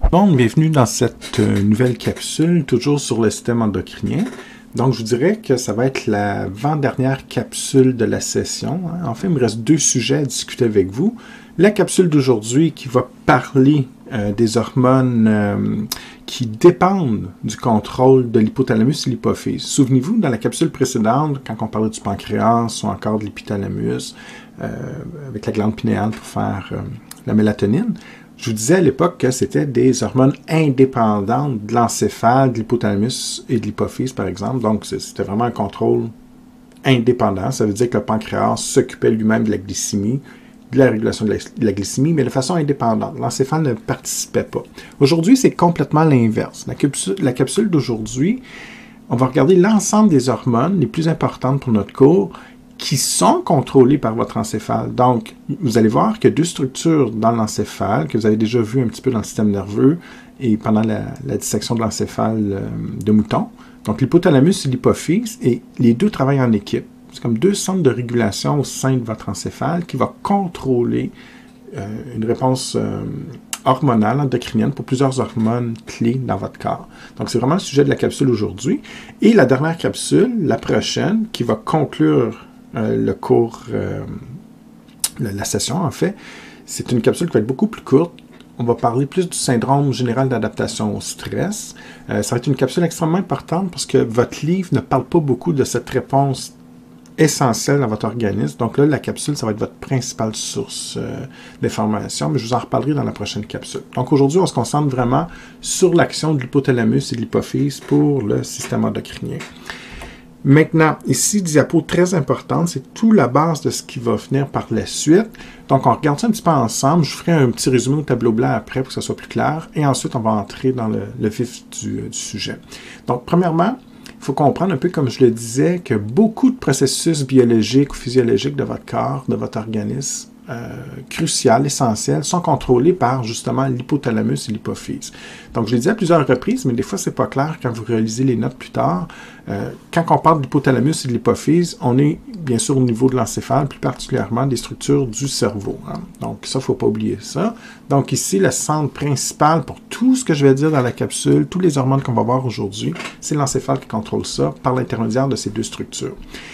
Bon, bienvenue dans cette nouvelle capsule, toujours sur le système endocrinien. Donc, je vous dirais que ça va être l'avant-dernière capsule de la session. En fait, il me reste deux sujets à discuter avec vous. La capsule d'aujourd'hui qui va parler des hormones qui dépendent du contrôle de l'hypothalamus et l'hypophyse. Souvenez-vous, dans la capsule précédente, quand on parlait du pancréas ou encore de l'hypothalamus, avec la glande pinéale pour faire la mélatonine, je vous disais à l'époque que c'était des hormones indépendantes de l'encéphale, de l'hypothalamus et de l'hypophyse, par exemple. Donc, c'était vraiment un contrôle indépendant. Ça veut dire que le pancréas s'occupait lui-même de la glycémie, de la régulation de la glycémie, mais de façon indépendante. L'encéphale ne participait pas. Aujourd'hui, c'est complètement l'inverse. La capsule d'aujourd'hui, on va regarder l'ensemble des hormones les plus importantes pour notre cours qui sont contrôlées par votre encéphale. Donc, vous allez voir qu'il y a deux structures dans l'encéphale que vous avez déjà vues un petit peu dans le système nerveux et pendant la dissection de l'encéphale de mouton. Donc, l'hypothalamus et l'hypophyse, et les deux travaillent en équipe. C'est comme deux centres de régulation au sein de votre encéphale qui va contrôler une réponse hormonale, endocrinienne, pour plusieurs hormones clés dans votre corps. Donc, c'est vraiment le sujet de la capsule aujourd'hui. Et la dernière capsule, la prochaine, qui va conclure le cours, la session en fait, c'est une capsule qui va être beaucoup plus courte. On va parler plus du syndrome général d'adaptation au stress. Ça va être une capsule extrêmement importante parce que votre livre ne parle pas beaucoup de cette réponse essentielle dans votre organisme. Donc là, la capsule, ça va être votre principale source d'information, mais je vous en reparlerai dans la prochaine capsule. Donc aujourd'hui, on se concentre vraiment sur l'action de l'hypothalamus et de l'hypophyse pour le système endocrinien. Maintenant, ici, diapo très importante, c'est tout la base de ce qui va venir par la suite. Donc, on regarde ça un petit peu ensemble. Je ferai un petit résumé au tableau blanc après pour que ça soit plus clair. Et ensuite, on va entrer dans le vif du sujet. Donc, premièrement, il faut comprendre un peu, comme je le disais, que beaucoup de processus biologiques ou physiologiques de votre corps, de votre organisme, cruciales, essentiels, sont contrôlés par justement l'hypothalamus et l'hypophyse. Donc, je l'ai dit à plusieurs reprises, mais des fois, c'est pas clair quand vous réalisez les notes plus tard. Quand on parle de l'hypothalamus et de l'hypophyse, on est bien sûr au niveau de l'encéphale, plus particulièrement des structures du cerveau. Donc, ça, il ne faut pas oublier ça. Donc, ici, le centre principal pour tout ce que je vais dire dans la capsule, tous les hormones qu'on va voir aujourd'hui, c'est l'encéphale qui contrôle ça par l'intermédiaire de ces deux structures.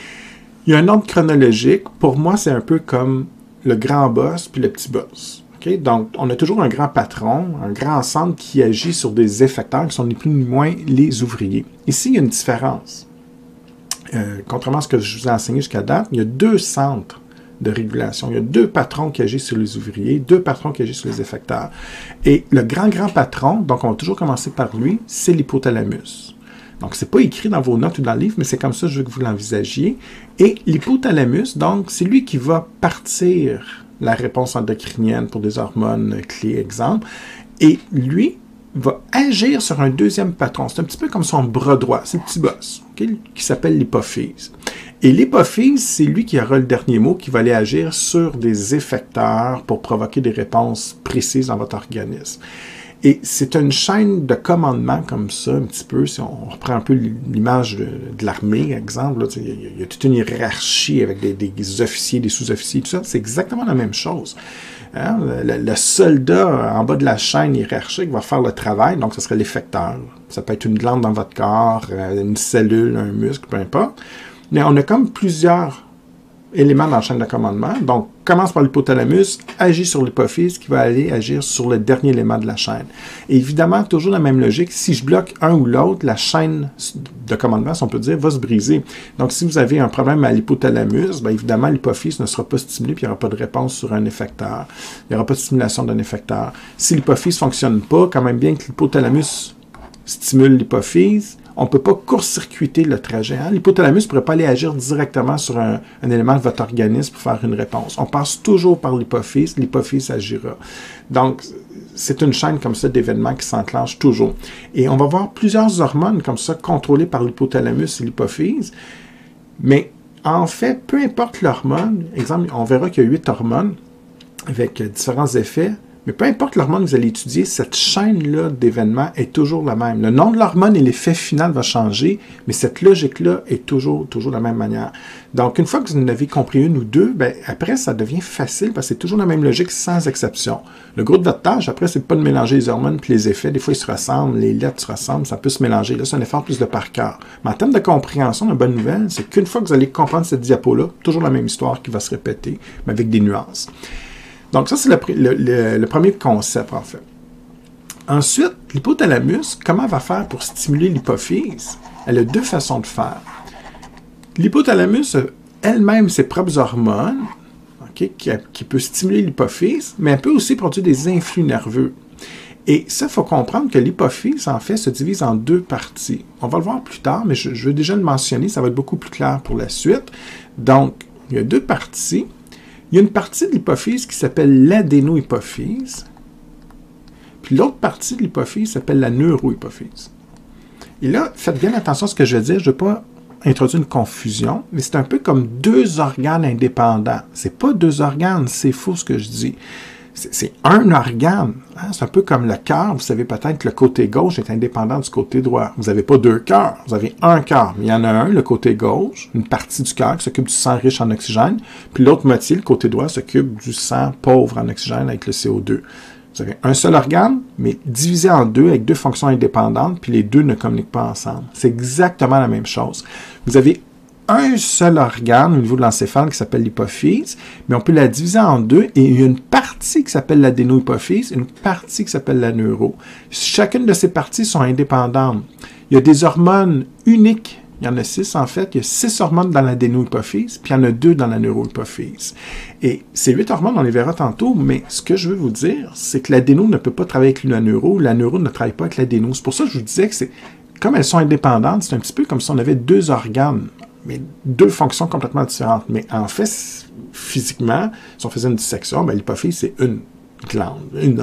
Il y a un ordre chronologique. Pour moi, c'est un peu comme le grand boss puis le petit boss. Okay? Donc, on a toujours un grand patron, un grand centre qui agit sur des effecteurs qui sont ni plus ni moins les ouvriers. Ici, il y a une différence. Contrairement à ce que je vous ai enseigné jusqu'à date, il y a deux centres de régulation. Il y a deux patrons qui agissent sur les ouvriers, deux patrons qui agissent sur les effecteurs. Et le grand patron, donc on va toujours commencer par lui, c'est l'hypothalamus. Donc, ce n'est pas écrit dans vos notes ou dans le livre, mais c'est comme ça que je veux que vous l'envisagiez. Et l'hypothalamus, donc, c'est lui qui va partir la réponse endocrinienne pour des hormones clés, exemple. Et lui va agir sur un deuxième patron. C'est un petit peu comme son bras droit, c'est le petit boss, okay, qui s'appelle l'hypophyse. Et l'hypophyse, c'est lui qui aura le dernier mot, qui va aller agir sur des effecteurs pour provoquer des réponses précises dans votre organisme. Et c'est une chaîne de commandement comme ça, un petit peu, si on reprend un peu l'image de l'armée, exemple, là, il y a toute une hiérarchie avec des officiers, des sous-officiers, tout ça, c'est exactement la même chose. Hein? Le soldat en bas de la chaîne hiérarchique va faire le travail, donc ce serait l'effecteur. Ça peut être une glande dans votre corps, une cellule, un muscle, peu importe. Mais on a comme plusieurs éléments dans la chaîne de commandement. Donc, commence par l'hypothalamus, agit sur l'hypophyse qui va aller agir sur le dernier élément de la chaîne. Et évidemment, toujours la même logique, si je bloque un ou l'autre, la chaîne de commandement, si on peut dire, va se briser. Donc, si vous avez un problème à l'hypothalamus, bien évidemment, l'hypophyse ne sera pas stimulée, puis il n'y aura pas de réponse sur un effecteur. Il n'y aura pas de stimulation d'un effecteur. Si l'hypophyse ne fonctionne pas, quand même bien que l'hypothalamus stimule l'hypophyse, on ne peut pas court-circuiter le trajet. Hein? L'hypothalamus ne pourrait pas aller agir directement sur un élément de votre organisme pour faire une réponse. On passe toujours par l'hypophyse agira. Donc, c'est une chaîne comme ça d'événements qui s'enclenchent toujours. Et on va voir plusieurs hormones comme ça contrôlées par l'hypothalamus et l'hypophyse. Mais en fait, peu importe l'hormone, exemple, on verra qu'il y a 8 hormones avec différents effets. Mais peu importe l'hormone que vous allez étudier, cette chaîne-là d'événements est toujours la même. Le nom de l'hormone et l'effet final va changer, mais cette logique-là est toujours de la même manière. Donc, une fois que vous en avez compris une ou deux, ben, après, ça devient facile parce que c'est toujours la même logique sans exception. Le gros de votre tâche, après, c'est pas de mélanger les hormones et les effets. Des fois, ils se ressemblent, les lettres se ressemblent, ça peut se mélanger. Là, c'est un effort plus de par cœur. Mais en termes de compréhension, la bonne nouvelle, c'est qu'une fois que vous allez comprendre cette diapo-là, toujours la même histoire qui va se répéter, mais avec des nuances. Donc, ça, c'est le premier concept, en fait. Ensuite, l'hypothalamus, comment elle va faire pour stimuler l'hypophyse? Elle a deux façons de faire. L'hypothalamus a elle-même ses propres hormones, okay, qui peut stimuler l'hypophyse, mais elle peut aussi produire des influx nerveux. Et ça, il faut comprendre que l'hypophyse, en fait, se divise en deux parties. On va le voir plus tard, mais je veux déjà le mentionner, ça va être beaucoup plus clair pour la suite. Donc, il y a deux parties. Il y a une partie de l'hypophyse qui s'appelle l'adénohypophyse, puis l'autre partie de l'hypophyse s'appelle la neurohypophyse. Et là, faites bien attention à ce que je vais dire, je ne veux pas introduire une confusion, mais c'est un peu comme deux organes indépendants. Ce n'est pas deux organes, c'est faux ce que je dis. C'est un organe. Hein? C'est un peu comme le cœur. Vous savez peut-être que le côté gauche est indépendant du côté droit. Vous n'avez pas deux cœurs. Vous avez un cœur. Mais il y en a un, le côté gauche, une partie du cœur qui s'occupe du sang riche en oxygène. Puis l'autre moitié, le côté droit, s'occupe du sang pauvre en oxygène avec le CO2. Vous avez un seul organe, mais divisé en deux avec deux fonctions indépendantes, puis les deux ne communiquent pas ensemble. C'est exactement la même chose. Vous avez un seul organe au niveau de l'encéphale qui s'appelle l'hypophyse, mais on peut la diviser en deux et il y a une partie qui s'appelle l'adénohypophyse et une partie qui s'appelle la neuro. Chacune de ces parties sont indépendantes. Il y a des hormones uniques. Il y en a 6 en fait. Il y a 6 hormones dans l'adénohypophyse, puis il y en a 2 dans la neurohypophyse. Et ces 8 hormones, on les verra tantôt, mais ce que je veux vous dire, c'est que l'adéno ne peut pas travailler avec la neuro ne travaille pas avec l'adéno. C'est pour ça que je vous disais que c'est, comme elles sont indépendantes, c'est un petit peu comme si on avait 2 organes, mais 2 fonctions complètement différentes. Mais en fait, physiquement, si on faisait une dissection, ben, l'hypophyse, c'est une glande,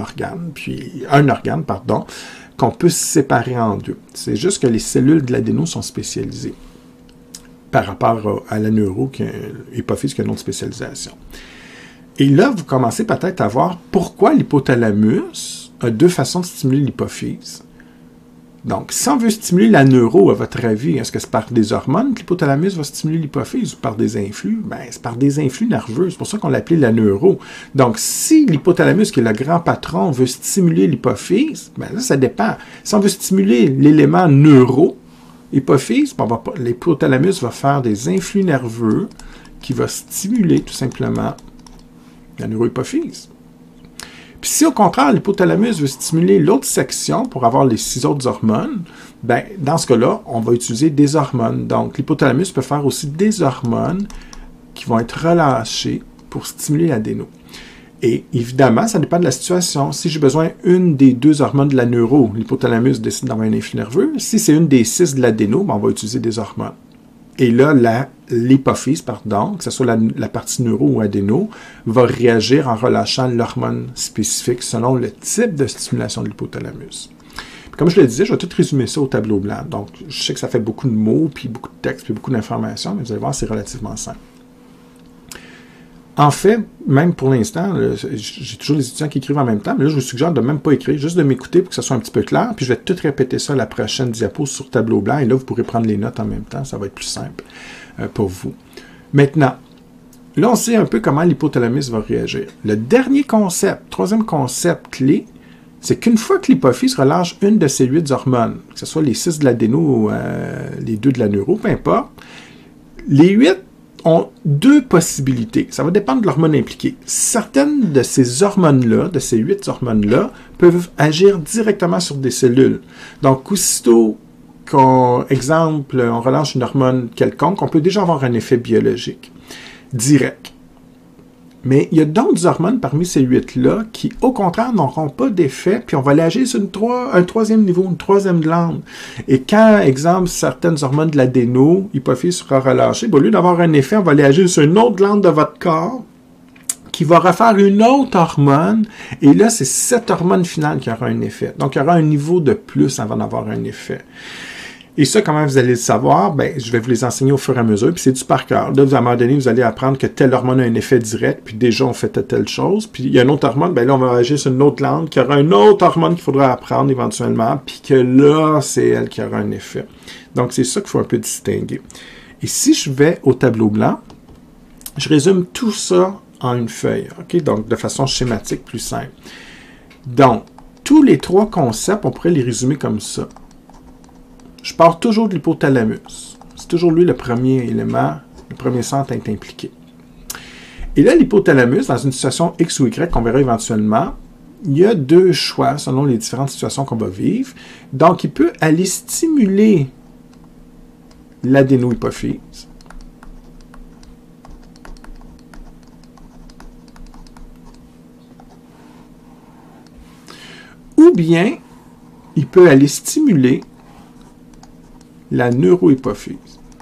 un organe, qu'on peut séparer en 2. C'est juste que les cellules de l'adéno sont spécialisées par rapport à la neuro, l'hypophyse qui a une autre spécialisation. Et là, vous commencez peut-être à voir pourquoi l'hypothalamus a 2 façons de stimuler l'hypophyse. Donc, si on veut stimuler la neuro, à votre avis, est-ce que c'est par des hormones que l'hypothalamus va stimuler l'hypophyse ou par des influx? Ben, c'est par des influx nerveux. C'est pour ça qu'on l'appelait la neuro. Donc, si l'hypothalamus, qui est le grand patron, veut stimuler l'hypophyse, ben là, ça dépend. Si on veut stimuler l'élément neuro-hypophyse, ben, l'hypothalamus va faire des influx nerveux qui va stimuler tout simplement la neurohypophyse. Puis si au contraire, l'hypothalamus veut stimuler l'autre section pour avoir les 6 autres hormones, ben, dans ce cas-là, on va utiliser des hormones. Donc, l'hypothalamus peut faire aussi des hormones qui vont être relâchées pour stimuler l'adéno. Et évidemment, ça dépend de la situation. Si j'ai besoin d'une des 2 hormones de la neuro, l'hypothalamus décide d'avoir un influx nerveux. Si c'est une des 6 de l'adéno, ben, on va utiliser des hormones. Et là, l'hypophyse, que ce soit la partie neuro ou adéno, va réagir en relâchant l'hormone spécifique selon le type de stimulation de l'hypothalamus. Puis comme je le disais, je vais tout résumer ça au tableau blanc. Donc, je sais que ça fait beaucoup de mots, puis beaucoup de textes, puis beaucoup d'informations, mais vous allez voir, c'est relativement simple. En fait, même pour l'instant, j'ai toujours les étudiants qui écrivent en même temps, mais là, je vous suggère de ne même pas écrire, juste de m'écouter pour que ça soit un petit peu clair, puis je vais tout répéter ça à la prochaine diapo sur tableau blanc, et là, vous pourrez prendre les notes en même temps, ça va être plus simple pour vous. Maintenant, là, on sait un peu comment l'hypothalamus va réagir. Le dernier concept, troisième concept clé, c'est qu'une fois que l'hypophyse relâche une de ces 8 hormones, que ce soit les 6 de l'adéno ou les 2 de la neuro, peu importe, les 8 ont 2 possibilités. Ça va dépendre de l'hormone impliquée. Certaines de ces hormones-là, de ces 8 hormones-là, peuvent agir directement sur des cellules. Donc, aussitôt exemple, on relâche une hormone quelconque, on peut déjà avoir un effet biologique direct. Mais il y a d'autres hormones parmi ces 8-là qui, au contraire, n'auront pas d'effet, puis on va aller agir sur un troisième niveau, une troisième glande. Et quand, exemple, certaines hormones de l'adéno, hypophyse sera relâchée, au lieu d'avoir un effet, on va aller agir sur une autre glande de votre corps qui va refaire une autre hormone, et là, c'est cette hormone finale qui aura un effet. Donc, il y aura un niveau de plus avant d'avoir un effet. Et ça, comment vous allez le savoir? Ben, je vais vous les enseigner au fur et à mesure, puis c'est du par cœur. Là, à un moment donné, vous allez apprendre que telle hormone a un effet direct, puis déjà, on fait telle chose. Puis il y a une autre hormone, ben là, on va agir sur une autre glande, qui aura une autre hormone qu'il faudra apprendre éventuellement, puis que là, c'est elle qui aura un effet. Donc, c'est ça qu'il faut un peu distinguer. Et si je vais au tableau blanc, je résume tout ça en une feuille, OK? Donc, de façon schématique, plus simple. Donc, tous les trois concepts, on pourrait les résumer comme ça. Je pars toujours de l'hypothalamus. C'est toujours lui le premier élément, le premier centre à être impliqué. Et là, l'hypothalamus, dans une situation X ou Y qu'on verra éventuellement, il y a deux choix selon les différentes situations qu'on va vivre. Donc, il peut aller stimuler l'adénohypophyse. Ou bien, il peut aller stimuler la neurohypophyse.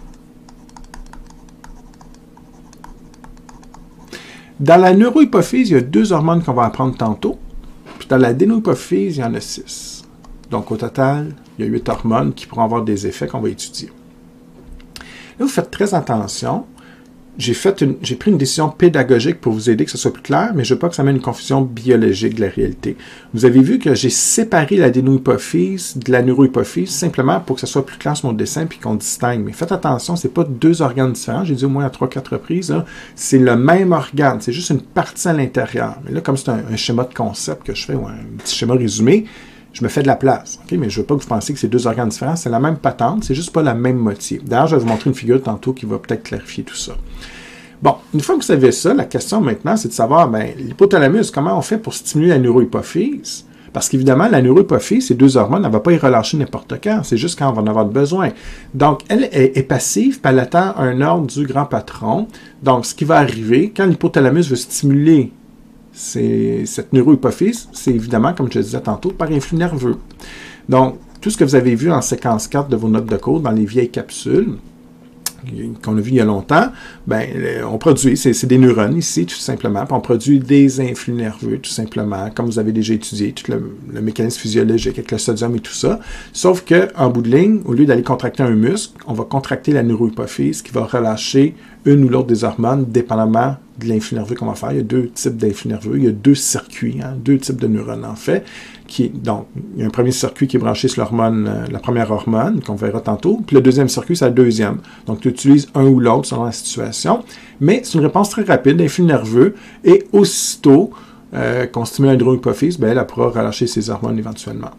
Dans la neurohypophyse, il y a 2 hormones qu'on va apprendre tantôt. Puis dans l'adénohypophyse, il y en a 6. Donc au total, il y a 8 hormones qui pourront avoir des effets qu'on va étudier. Là, vous faites très attention. J'ai pris une décision pédagogique pour vous aider, que ce soit plus clair, mais je ne veux pas que ça mène une confusion biologique de la réalité. Vous avez vu que j'ai séparé l'adénohypophyse de la neurohypophyse simplement pour que ce soit plus clair sur mon dessin et qu'on distingue. Mais faites attention, ce n'est pas 2 organes différents. J'ai dit au moins à 3-4 reprises. C'est le même organe. C'est juste une partie à l'intérieur. Mais là, comme c'est un schéma de concept que je fais, ou un petit schéma résumé, je me fais de la place. Okay? Mais je ne veux pas que vous pensiez que c'est 2 organes différents. C'est la même patente, c'est juste pas la même moitié. D'ailleurs, je vais vous montrer une figure tantôt qui va peut-être clarifier tout ça. Bon, une fois que vous savez ça, la question maintenant, c'est de savoir, ben, l'hypothalamus, comment on fait pour stimuler la neurohypophyse? Parce qu'évidemment, la neurohypophyse, ces 2 hormones, elle ne va pas y relâcher n'importe quand. C'est juste quand on va en avoir besoin. Donc, elle est passive, puis elle attend un ordre du grand patron. Donc, ce qui va arriver, quand l'hypothalamus veut stimuler cette neurohypophyse, c'est évidemment, comme je le disais tantôt, par influx nerveux. Donc, tout ce que vous avez vu en séquence 4 de vos notes de cours dans les vieilles capsules, qu'on a vu il y a longtemps, ben, on produit, c'est des neurones ici, tout simplement, puis on produit des influx nerveux, tout simplement, comme vous avez déjà étudié, tout le mécanisme physiologique avec le sodium et tout ça. Sauf qu'en bout de ligne, au lieu d'aller contracter un muscle, on va contracter la neurohypophyse qui va relâcher une ou l'autre des hormones, dépendamment de l'influx nerveux qu'on va faire. Il y a 2 types d'influx nerveux, il y a 2 circuits, 2 types de neurones en fait. Donc, il y a un premier circuit qui est branché sur l'hormone, la première hormone, qu'on verra tantôt, puis le deuxième circuit, c'est la deuxième. Donc, tu utilises un ou l'autre selon la situation, mais c'est une réponse très rapide d'influx nerveux, et aussitôt qu'on stimule la neurohypophyse, ben, elle pourra relâcher ses hormones éventuellement.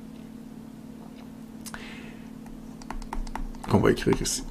Qu'on va écrire ici.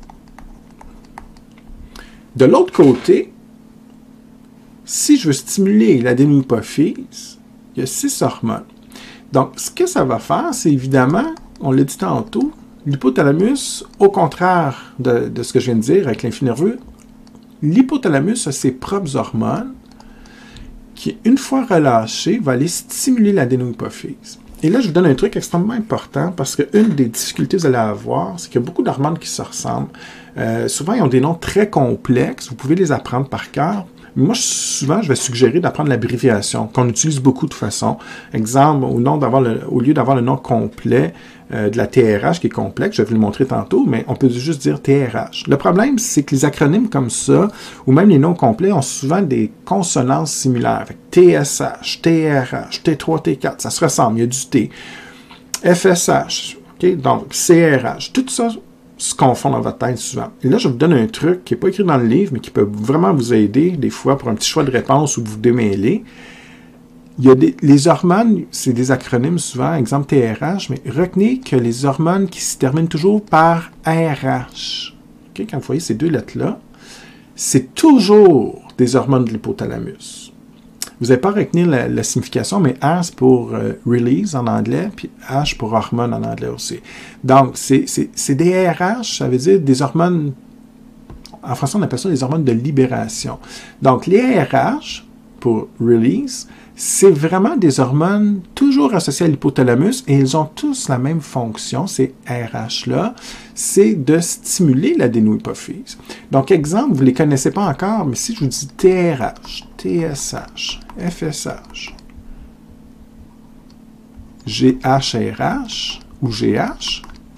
De l'autre côté, si je veux stimuler l'adénohypophyse, il y a 6 hormones. Donc, ce que ça va faire, c'est évidemment, on l'a dit tantôt, l'hypothalamus, au contraire de ce que je viens de dire avec l'influx nerveux, l'hypothalamus a ses propres hormones qui, une fois relâchées, va aller stimuler l'adénohypophyse. Et là, je vous donne un truc extrêmement important parce qu'une des difficultés que vous allez avoir, c'est qu'il y a beaucoup d'hormones qui se ressemblent. Souvent, ils ont des noms très complexes. Vous pouvez les apprendre par cœur. Moi, souvent, je vais suggérer d'apprendre l'abréviation, qu'on utilise beaucoup de façon. Exemple, au lieu d'avoir le nom complet de la TRH qui est complexe, je vais vous le montrer tantôt, mais on peut juste dire TRH. Le problème, c'est que les acronymes comme ça, ou même les noms complets, ont souvent des consonances similaires. Fait que TSH, TRH, T3, T4, ça se ressemble, il y a du T. FSH, okay? Donc CRH, tout ça se confond dans votre tête souvent. Et là, je vous donne un truc qui n'est pas écrit dans le livre, mais qui peut vraiment vous aider, des fois, pour un petit choix de réponse ou vous démêler. Il y a les hormones, c'est des acronymes souvent, exemple TRH, mais retenez que les hormones qui se terminent toujours par RH, okay? Quand vous voyez ces 2 lettres-là, c'est toujours des hormones de l'hypothalamus. Vous n'avez pas à retenir la signification, mais R, c'est pour release en anglais, puis H pour hormone en anglais aussi. Donc, c'est des RH, ça veut dire des hormones, en français, on appelle ça des hormones de libération. Donc, les RH, pour release, c'est vraiment des hormones toujours associées à l'hypothalamus et ils ont tous la même fonction, ces RH-là, c'est de stimuler l'adénohypophyse. Donc, exemple, vous ne les connaissez pas encore, mais si je vous dis TRH, TSH, FSH, GHRH ou GH,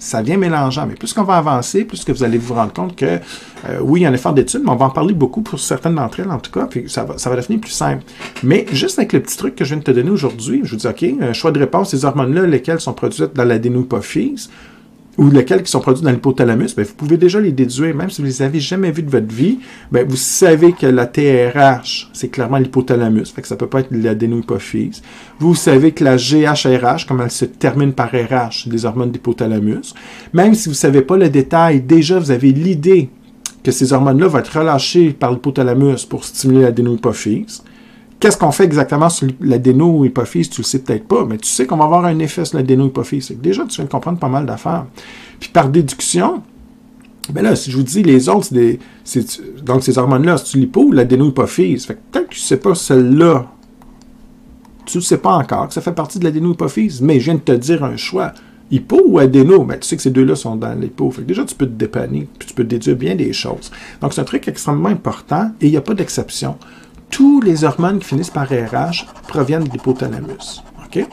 ça vient mélangeant. Mais plus qu'on va avancer, plus que vous allez vous rendre compte que, oui, il y a un effort d'étude, mais on va en parler beaucoup pour certaines d'entre elles, en tout cas, puis ça va devenir plus simple. Mais juste avec le petit truc que je viens de te donner aujourd'hui, je vous dis, OK, un choix de réponse, ces hormones-là, lesquelles sont produites dans l'adénohypophyse, ou lesquelles qui sont produites dans l'hypothalamus, bien, vous pouvez déjà les déduire, même si vous ne les avez jamais vues de votre vie, bien, vous savez que la TRH, c'est clairement l'hypothalamus, fait que ça ne peut pas être l'adénohypophyse. Vous savez que la GHRH, comme elle se termine par RH, c'est des hormones d'hypothalamus. Même si vous ne savez pas le détail, déjà vous avez l'idée que ces hormones-là vont être relâchées par l'hypothalamus pour stimuler l'adénohypophyse. Qu'est-ce qu'on fait exactement sur l'adénohypophyse? Tu le sais peut-être pas, mais tu sais qu'on va avoir un effet sur l'adénohypophyse. Déjà, tu viens de comprendre pas mal d'affaires. Puis par déduction, ben là, si je vous dis les autres, donc ces hormones-là, c'est l'hypo ou l'adénohypophyse. Fait que peut-être que tu ne sais pas celle-là. Tu ne sais pas encore que ça fait partie de l'adénohypophyse, mais je viens de te dire un choix. Hypo ou adéno, ben, tu sais que ces deux-là sont dans l'hypo. Fait que déjà, tu peux te dépanner, puis tu peux déduire bien des choses. Donc, c'est un truc extrêmement important et il n'y a pas d'exception. Tous les hormones qui finissent par RH proviennent de l'hypothalamus. OK?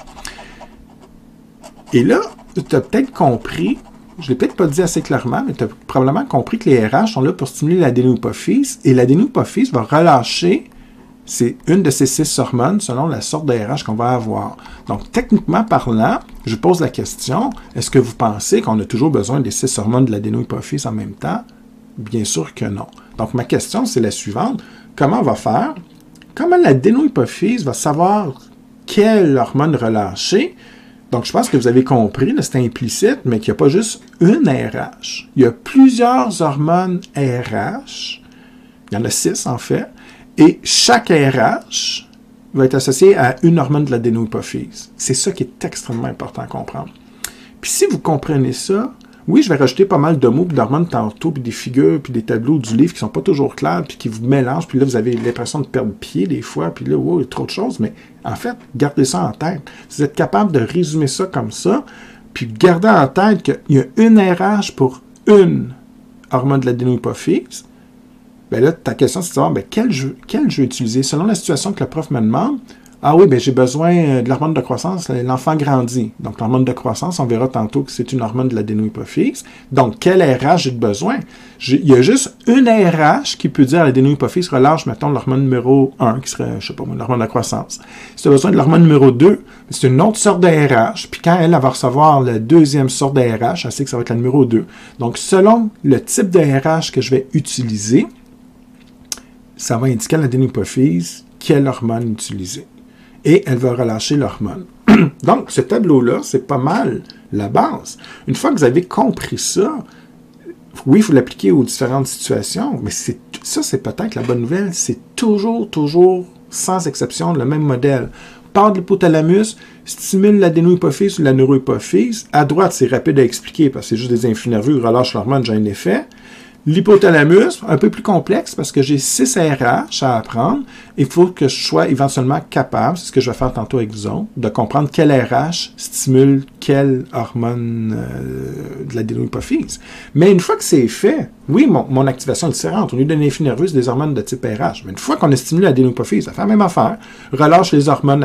Et là, tu as peut-être compris, je ne l'ai peut-être pas dit assez clairement, mais tu as probablement compris que les RH sont là pour stimuler l'adénohypophyse, et l'adénohypophyse va relâcher une de ces 6 hormones selon la sorte de RH qu'on va avoir. Donc, techniquement parlant, je pose la question, est-ce que vous pensez qu'on a toujours besoin des 6 hormones de l'adénohypophyse en même temps? Bien sûr que non. Donc, ma question, c'est la suivante. Comment on va faire? Comment l'adénohypophyse va savoir quelle hormone relâcher? Donc, je pense que vous avez compris, c'est implicite, mais qu'il n'y a pas juste une RH. Il y a plusieurs hormones RH. Il y en a 6, en fait. Et chaque RH va être associé à une hormone de l'adénohypophyse. C'est ça qui est extrêmement important à comprendre. Puis si vous comprenez ça, oui, je vais rajouter pas mal de mots, puis d'hormones tantôt, puis des figures, puis des tableaux du livre qui ne sont pas toujours clairs, puis qui vous mélangent, puis là, vous avez l'impression de perdre pied des fois, puis là, wow, il y a trop de choses, mais en fait, gardez ça en tête. Si vous êtes capable de résumer ça comme ça, puis gardez en tête qu'il y a une RH pour une hormone de l'adénohypophyse, bien là, ta question, c'est de savoir, bien, quel je vais utiliser? Selon la situation que le prof me demande, ah oui, bien, j'ai besoin de l'hormone de croissance, l'enfant grandit. Donc, l'hormone de croissance, on verra tantôt que c'est une hormone de l'adénohypophyse. Donc, quel RH j'ai besoin? Il y a juste une RH qui peut dire à l'adénohypophyse, relâche, mettons, l'hormone numéro 1, qui serait, je sais pas, l'hormone de croissance. Si tu as besoin de l'hormone numéro 2, c'est une autre sorte de RH. Puis quand elle va recevoir la deuxième sorte de RH, elle sait que ça va être la numéro 2. Donc, selon le type de RH que je vais utiliser, ça va indiquer à l'adénohypophyse quelle hormone utiliser. Et elle va relâcher l'hormone. Donc, ce tableau-là, c'est pas mal la base. Une fois que vous avez compris ça, oui, il faut l'appliquer aux différentes situations, mais ça, c'est peut-être la bonne nouvelle, c'est toujours, sans exception, le même modèle. Part de l'hypothalamus, stimule l'adénohypophyse ou la neurohypophyse. À droite, c'est rapide à expliquer parce que c'est juste des influx nerveux, relâche l'hormone, j'ai un effet. L'hypothalamus, un peu plus complexe parce que j'ai 6 RH à apprendre. Il faut que je sois éventuellement capable, c'est ce que je vais faire tantôt avec vous autres, de comprendre quel RH stimule quelle hormone de l'adénohypophyse. Mais une fois que c'est fait, oui, mon activation est différente. Au lieu d'un influx nerveux, c'est des hormones de type RH. Mais une fois qu'on a stimulé l'adénohypophyse, ça fait la même affaire. Relâche les hormones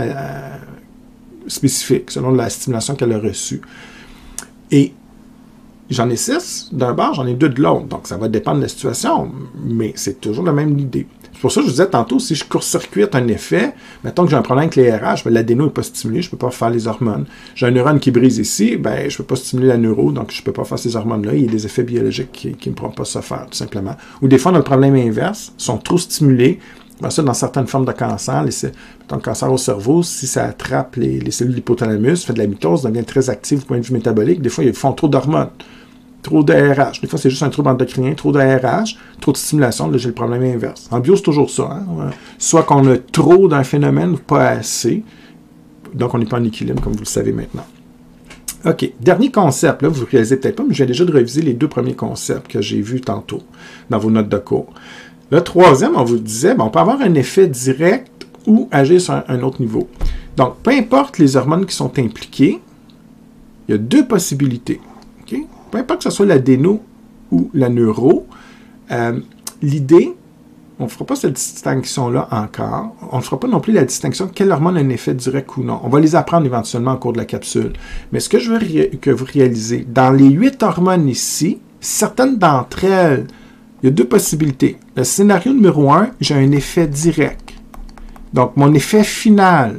spécifiques selon la stimulation qu'elle a reçue. Et j'en ai 6 d'un bord, j'en ai 2 de l'autre. Donc, ça va dépendre de la situation, mais c'est toujours la même idée. C'est pour ça que je vous disais tantôt, si je court-circuite un effet, mettons que j'ai un problème avec les RH, l'adéno n'est pas stimulé, je ne peux pas faire les hormones. J'ai un neurone qui brise ici, ben, je ne peux pas stimuler la neuro, donc je ne peux pas faire ces hormones-là. Il y a des effets biologiques qui ne pourront pas se faire, tout simplement. Ou des fois, on a le problème inverse, ils sont trop stimulés. Ça, dans certaines formes de cancer, mettons le cancer au cerveau, si ça attrape les cellules de l'hypothalamus, fait de la mitose, devient très active du point de vue métabolique, des fois, ils font trop d'hormones. Trop de RH. Des fois, c'est juste un trouble endocrinien, trop de RH, trop de stimulation. Là, j'ai le problème inverse. En bio, c'est toujours ça. Hein? Soit qu'on a trop d'un phénomène ou pas assez. Donc, on n'est pas en équilibre, comme vous le savez maintenant. OK. Dernier concept. Là, vous ne réalisez peut-être pas, mais je viens déjà de réviser les 2 premiers concepts que j'ai vus tantôt dans vos notes de cours. Le troisième, on vous disait, on peut avoir un effet direct ou agir sur un autre niveau. Donc, peu importe les hormones qui sont impliquées, il y a 2 possibilités. OK? Peu importe que ce soit l'adéno ou la neuro, l'idée, On ne fera pas cette distinction-là encore. On ne fera pas non plus la distinction quelle hormone a un effet direct ou non. On va les apprendre éventuellement au cours de la capsule. Mais ce que je veux que vous réalisez, dans les 8 hormones ici, certaines d'entre elles, il y a 2 possibilités. Le scénario numéro 1, j'ai un effet direct. Donc, mon effet final.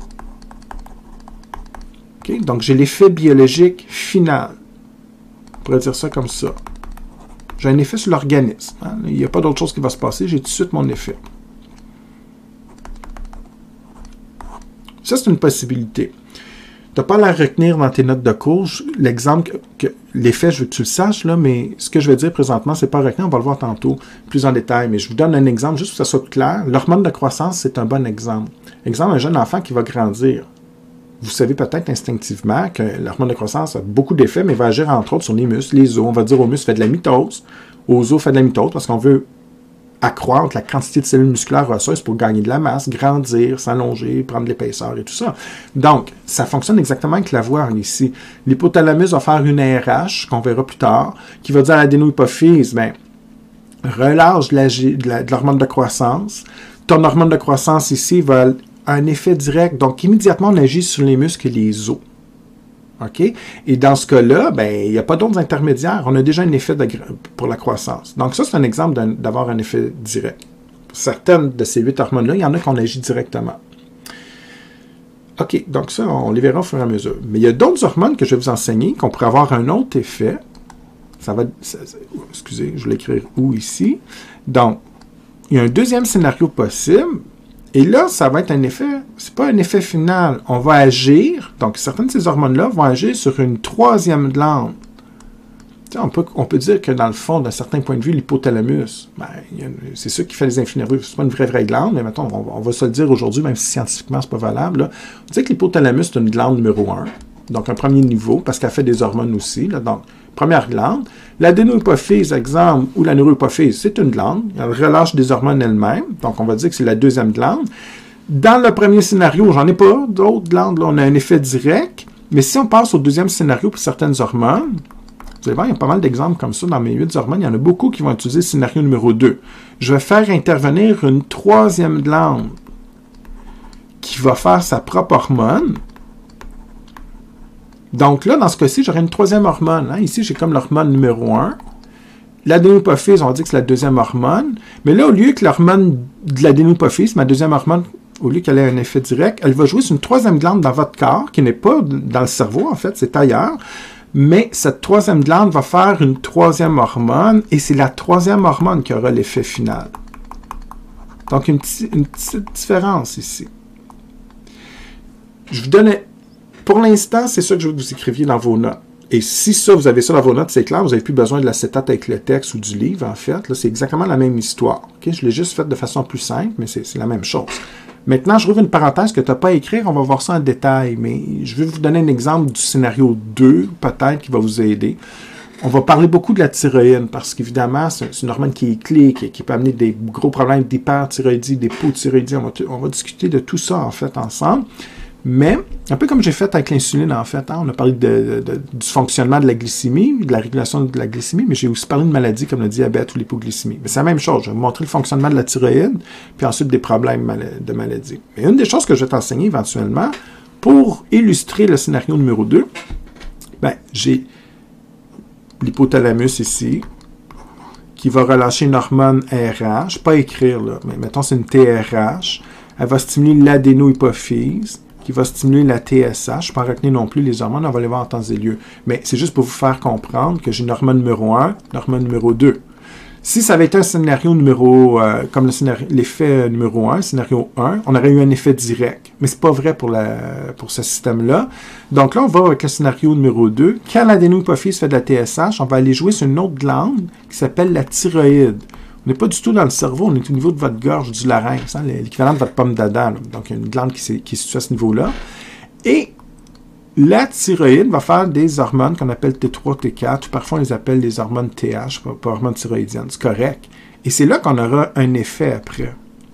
Okay? Donc, j'ai l'effet biologique final. On pourrait dire ça comme ça. J'ai un effet sur l'organisme. Hein? Il n'y a pas d'autre chose qui va se passer. J'ai tout de suite mon effet. Ça, c'est une possibilité. Tu n'as pas à la retenir dans tes notes de cours. L'exemple, l'effet, je veux que tu le saches, là, mais ce que je vais dire présentement, ce n'est pas à retenir. On va le voir tantôt plus en détail. Mais je vous donne un exemple juste pour que ça soit clair. L'hormone de croissance, c'est un bon exemple. Exemple, un jeune enfant qui va grandir. Vous savez peut-être instinctivement que l'hormone de croissance a beaucoup d'effets, mais va agir entre autres sur les muscles, les os. On va dire aux muscles, fait de la mitose. Aux os, fait de la mitose parce qu'on veut accroître la quantité de cellules musculaires osseuses pour gagner de la masse, grandir, s'allonger, prendre de l'épaisseur et tout ça. Donc, ça fonctionne exactement avec la voie ici. L'hypothalamus va faire une RH, qu'on verra plus tard, qui va dire à l'adénohypophyse, bien, relâche de l'hormone de croissance. Ton hormone de croissance ici va un effet direct. Donc, immédiatement, on agit sur les muscles et les os. OK? Et dans ce cas-là, ben, il n'y a pas d'autres intermédiaires. On a déjà un effet pour la croissance. Donc, ça, c'est un exemple d'avoir un effet direct. Pour certaines de ces 8 hormones-là, il y en a qu'on agit directement. OK, donc ça, on les verra au fur et à mesure. Mais il y a d'autres hormones que je vais vous enseigner qu'on pourrait avoir un autre effet. Excusez, je vais l'écrire où ici. Donc, il y a un deuxième scénario possible. Et là, ça va être un effet, c'est pas un effet final. On va agir, donc certaines de ces hormones-là vont agir sur une troisième glande. On peut dire que dans le fond, d'un certain point de vue, l'hypothalamus, ben, c'est ça qui fait les influx nerveux. C'est pas une vraie glande, mais mettons, on va se le dire aujourd'hui, même si scientifiquement c'est pas valable. Là. On dit que l'hypothalamus, c'est une glande numéro 1, donc un premier niveau, parce qu'elle fait des hormones aussi. Là, donc, première glande. L'adénohypophyse, exemple, ou la neurohypophyse, c'est une glande. Elle relâche des hormones elle-même. Donc, on va dire que c'est la deuxième glande. Dans le premier scénario, j'en ai pas d'autres glandes. Là, on a un effet direct. Mais si on passe au deuxième scénario pour certaines hormones, vous allez voir, il y a pas mal d'exemples comme ça dans mes 8 hormones. Il y en a beaucoup qui vont utiliser le scénario numéro 2. Je vais faire intervenir une troisième glande qui va faire sa propre hormone. Donc là, dans ce cas-ci, j'aurai une troisième hormone. Hein. Ici, j'ai comme l'hormone numéro 1. L'adénohypophyse, on dit que c'est la deuxième hormone. Mais là, au lieu que l'hormone de l'adénohypophyse, ma deuxième hormone, au lieu qu'elle ait un effet direct, elle va jouer sur une troisième glande dans votre corps, qui n'est pas dans le cerveau, en fait, c'est ailleurs. Mais cette troisième glande va faire une troisième hormone, et c'est la troisième hormone qui aura l'effet final. Donc, une petite différence ici. Je vous donne... Pour l'instant, c'est ça que je veux que vous écriviez dans vos notes. Et si ça, vous avez ça dans vos notes, c'est clair, vous n'avez plus besoin de l'acétate avec le texte ou du livre, en fait. Là, c'est exactement la même histoire. Okay? Je l'ai juste fait de façon plus simple, mais c'est la même chose. Maintenant, je rouvre une parenthèse que tu n'as pas à écrire, on va voir ça en détail, mais je vais vous donner un exemple du scénario 2, peut-être, qui va vous aider. On va parler beaucoup de la thyroïde, parce qu'évidemment, c'est une hormone qui est clé, qui peut amener des gros problèmes d'hyperthyroïdie, d'hypothyroïdie. On va discuter de tout ça, en fait, ensemble. Mais, un peu comme j'ai fait avec l'insuline, en fait, hein, on a parlé du fonctionnement de la glycémie, de la régulation de la glycémie, mais j'ai aussi parlé de maladies comme le diabète ou l'hypoglycémie. Mais c'est la même chose, je vais vous montrer le fonctionnement de la thyroïde, puis ensuite des problèmes de maladie. Mais une des choses que je vais t'enseigner éventuellement, pour illustrer le scénario numéro 2, ben, j'ai l'hypothalamus ici, qui va relâcher une hormone RH, pas écrire là, mais mettons c'est une TRH, elle va stimuler l'adénohypophyse, qui va stimuler la TSH. Je ne peux pas retenir non plus les hormones, on va les voir en temps et lieu. Mais c'est juste pour vous faire comprendre que j'ai une hormone numéro 1, une hormone numéro 2. Si ça avait été un scénario numéro, comme l'effet numéro 1, scénario 1, on aurait eu un effet direct. Mais ce n'est pas vrai pour ce système-là. Donc là, on va avec le scénario numéro 2. Quand l'adénohypophyse fait de la TSH, on va aller jouer sur une autre glande qui s'appelle la thyroïde. On n'est pas du tout dans le cerveau, on est au niveau de votre gorge, du larynx, hein, l'équivalent de votre pomme d'Adam. Donc, il y a une glande qui est située à ce niveau-là. Et la thyroïde va faire des hormones qu'on appelle T3, T4, ou parfois on les appelle les hormones TH, pas hormones thyroïdiennes. C'est correct. Et c'est là qu'on aura un effet après.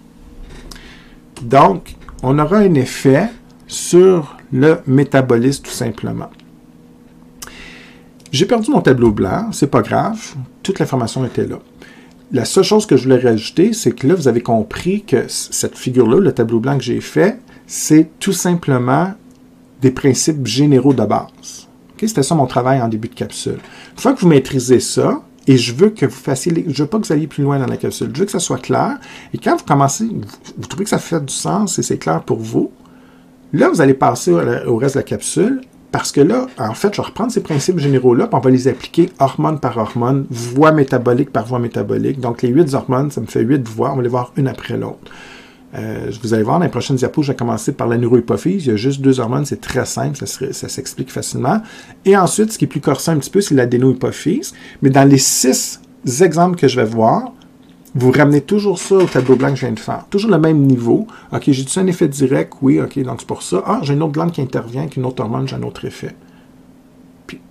Donc, on aura un effet sur le métabolisme, tout simplement. J'ai perdu mon tableau blanc, c'est pas grave, toute l'information était là. la seule chose que je voulais rajouter, c'est que là, vous avez compris que cette figure-là, le tableau blanc que j'ai fait, c'est tout simplement des principes généraux de base. Okay? C'était ça mon travail en début de capsule. Une fois que vous maîtrisez ça, et je veux que vous fassiez, je veux pas que vous alliez plus loin dans la capsule, je veux que ça soit clair, et quand vous commencez, vous trouvez que ça fait du sens et c'est clair pour vous, là, vous allez passer au reste de la capsule, parce que là, en fait, je vais reprendre ces principes généraux-là, puis on va les appliquer hormone par hormone, voie métabolique par voie métabolique. Donc, les 8 hormones, ça me fait 8 voies, on va les voir une après l'autre. Vous allez voir, dans les prochaines diapos, je vais commencer par la neurohypophyse. Il y a juste 2 hormones, c'est très simple, ça s'explique facilement. Et ensuite, ce qui est plus corsé un petit peu, c'est l'adénohypophyse. Mais dans les 6 exemples que je vais voir, vous ramenez toujours ça au tableau blanc que je viens de faire. Toujours le même niveau. OK, j'ai-tu un effet direct? Oui, OK, donc c'est pour ça. Ah, j'ai une autre glande qui intervient, avec une autre hormone, j'ai un autre effet. Puis,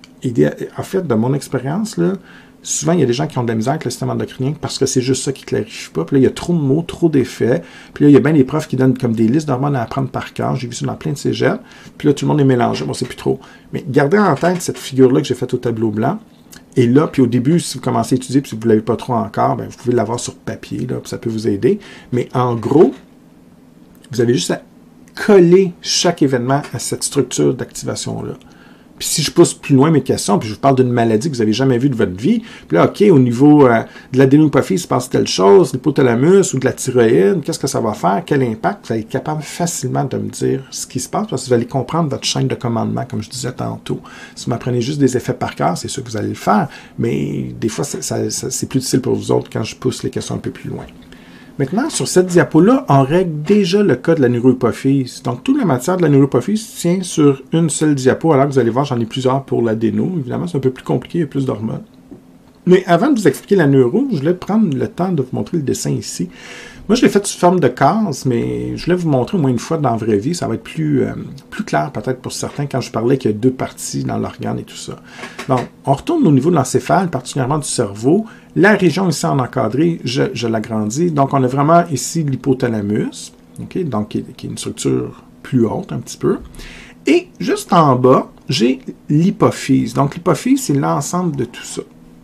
en fait, de mon expérience, là, souvent, il y a des gens qui ont de la misère avec le système endocrinien parce que c'est juste ça qui ne clarifie pas. Puis là, il y a trop de mots, trop d'effets. Puis là, il y a bien des profs qui donnent comme des listes d'hormones à apprendre par cœur. J'ai vu ça dans plein de cégeps. Puis là, tout le monde est mélangé. Bon, c'est plus trop. Mais gardez en tête cette figure-là que j'ai faite au tableau blanc. Et là, puis au début, si vous commencez à étudier, puis si vous ne l'avez pas trop encore, bien, vous pouvez l'avoir sur papier, là, puis ça peut vous aider. Mais en gros, vous avez juste à coller chaque événement à cette structure d'activation-là. Puis si je pousse plus loin mes questions, puis je vous parle d'une maladie que vous n'avez jamais vue de votre vie, puis là, OK, au niveau de l'adénohypophyse, il se passe telle chose, l'hypothalamus ou de la thyroïde, qu'est-ce que ça va faire, quel impact, vous allez être capable facilement de me dire ce qui se passe, parce que vous allez comprendre votre chaîne de commandement, comme je disais tantôt. Si vous m'apprenez juste des effets par cœur, c'est sûr que vous allez le faire, mais des fois, c'est plus difficile pour vous autres quand je pousse les questions un peu plus loin. Maintenant, sur cette diapo-là, on règle déjà le cas de la neurohypophyse. Donc, toute la matière de la neurohypophyse tient sur une seule diapo. Alors, vous allez voir, j'en ai plusieurs pour l'adéno. Évidemment, c'est un peu plus compliqué, il y a plus d'hormones. Mais avant de vous expliquer la neuro, je voulais prendre le temps de vous montrer le dessin ici. Moi, je l'ai fait sous forme de case, mais je voulais vous montrer au moins une fois dans la vraie vie. Ça va être plus clair peut-être pour certains quand je parlais qu'il y a 2 parties dans l'organe et tout ça. Donc, on retourne au niveau de l'encéphale, particulièrement du cerveau. La région ici en encadré, je l'agrandis. Donc, on a vraiment ici l'hypothalamus, okay? Donc qui est une structure plus haute un petit peu. Et juste en bas, j'ai l'hypophyse. Donc, l'hypophyse, c'est l'ensemble de tout ça.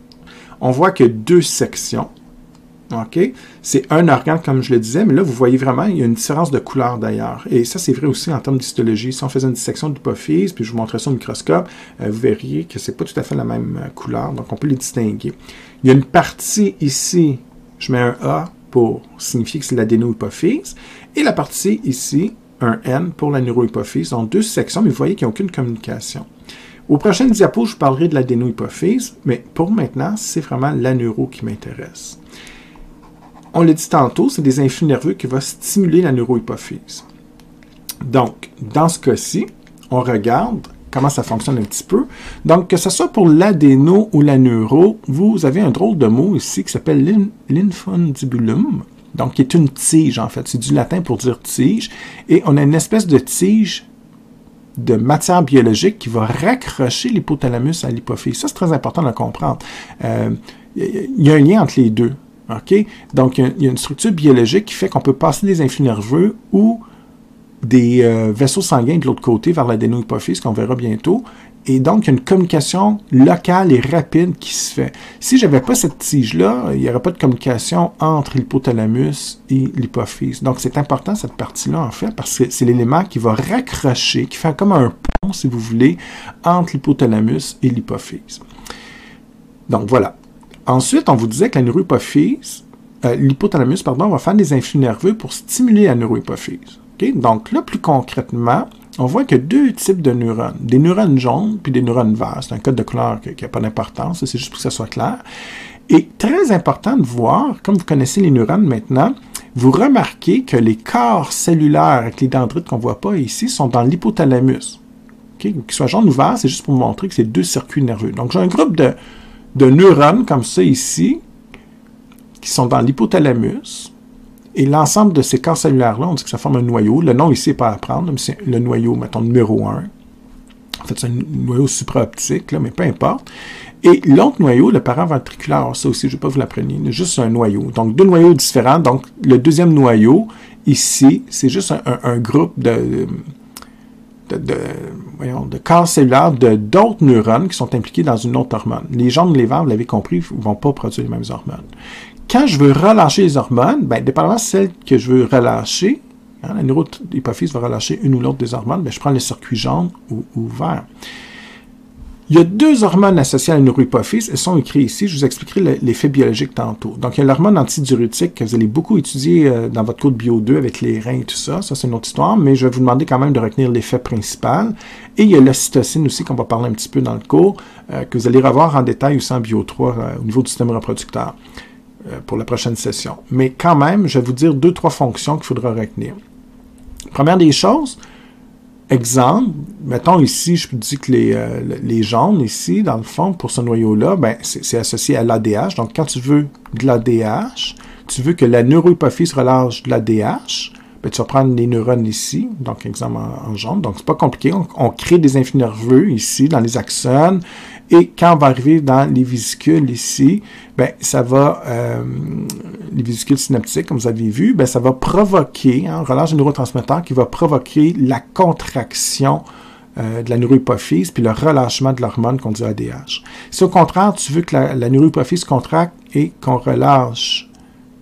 On voit qu'il y a 2 sections. OK? C'est un organe, comme je le disais, mais là, vous voyez vraiment, il y a une différence de couleur d'ailleurs. Et ça, c'est vrai aussi en termes d'histologie. Si on faisait une dissection de l'hypophyse, puis je vous montrais ça au microscope, vous verriez que ce n'est pas tout à fait la même couleur, donc on peut les distinguer. Il y a une partie ici, je mets un A pour signifier que c'est l'adénohypophyse, et la partie ici, un N pour la neurohypophyse. Donc 2 sections, mais vous voyez qu'il n'y a aucune communication. Aux prochaines diapos, je vous parlerai de l'adénohypophyse, mais pour maintenant, c'est vraiment la neuro qui m'intéresse. On l'a dit tantôt, c'est des influx nerveux qui vont stimuler la neurohypophyse. Donc, dans ce cas-ci, on regarde comment ça fonctionne un petit peu. Donc, que ce soit pour l'adéno ou la neuro, vous avez un drôle de mot ici qui s'appelle l'infundibulum, donc qui est une tige en fait. C'est du latin pour dire tige. Et on a une espèce de tige de matière biologique qui va raccrocher l'hypothalamus à l'hypophyse. Ça, c'est très important de le comprendre. Il y a un lien entre les deux. Okay? Donc, il y a une structure biologique qui fait qu'on peut passer des influx nerveux ou des vaisseaux sanguins de l'autre côté vers l'adénohypophyse, qu'on verra bientôt. Et donc, il y a une communication locale et rapide qui se fait. Si je n'avais pas cette tige-là, il n'y aurait pas de communication entre l'hypothalamus et l'hypophyse. Donc, c'est important, cette partie-là, en fait, parce que c'est l'élément qui va raccrocher, qui fait comme un pont, si vous voulez, entre l'hypothalamus et l'hypophyse. Donc, voilà. Ensuite, on vous disait que la neurohypophyse, l'hypothalamus, pardon, va faire des influx nerveux pour stimuler la neurohypophyse. Okay? Donc là, plus concrètement, on voit qu'il y a 2 types de neurones. Des neurones jaunes puis des neurones verts. C'est un code de couleur qui n'a pas d'importance, c'est juste pour que ça soit clair. Et très important de voir, comme vous connaissez les neurones maintenant, vous remarquez que les corps cellulaires avec les dendrites qu'on ne voit pas ici sont dans l'hypothalamus. Okay? Qu'ils soient jaunes ou verts, c'est juste pour vous montrer que c'est 2 circuits nerveux. Donc j'ai un groupe de neurones comme ça ici, qui sont dans l'hypothalamus, et l'ensemble de ces corps cellulaires-là, on dit que ça forme un noyau. Le nom ici n'est pas à prendre, mais c'est le noyau, mettons, numéro 1. En fait, c'est un noyau supraoptique, là, mais peu importe. Et l'autre noyau, le paraventriculaire, ça aussi, je ne vais pas vous l'apprendre, c'est juste un noyau. Donc, 2 noyaux différents. Donc, le deuxième noyau, ici, c'est juste un groupe de corps cellulaire de d'autres neurones qui sont impliqués dans une autre hormone. Les jambes de l'évent, vous l'avez compris, ne vont pas produire les mêmes hormones. Quand je veux relâcher les hormones, bien, dépendamment de celle que je veux relâcher, hein, la neurohypophyse va relâcher une ou l'autre des hormones, bien, je prends le circuit jaune ou vert. Il y a deux hormones associées à la neurohypophyse. Elles sont écrites ici. Je vous expliquerai l'effet biologique tantôt. Donc, il y a l'hormone antidiurétique que vous allez beaucoup étudier dans votre cours de bio 2 avec les reins et tout ça. Ça, c'est une autre histoire, mais je vais vous demander quand même de retenir l'effet principal. Et il y a l'ocytocine aussi, qu'on va parler un petit peu dans le cours, que vous allez revoir en détail aussi en bio 3 au niveau du système reproducteur pour la prochaine session. Mais quand même, je vais vous dire 2-3 fonctions qu'il faudra retenir. Première des choses, exemple, mettons ici, je vous dis que les jaunes ici, dans le fond, pour ce noyau-là, ben, c'est associé à l'ADH. Donc, quand tu veux de l'ADH, tu veux que la neurohypophyse relâche de l'ADH, ben, tu vas prendre les neurones ici, donc exemple en jaune. Donc, c'est pas compliqué. On crée des influx nerveux ici, dans les axones, et quand on va arriver dans les vésicules ici, ben, ça va, les vésicules synaptiques, comme vous avez vu, ben, ça va provoquer, hein, on relâche un neurotransmetteur qui va provoquer la contraction de la neurohypophyse, puis le relâchement de l'hormone qu'on dit ADH. Si au contraire, tu veux que la neurohypophyse contracte et qu'on relâche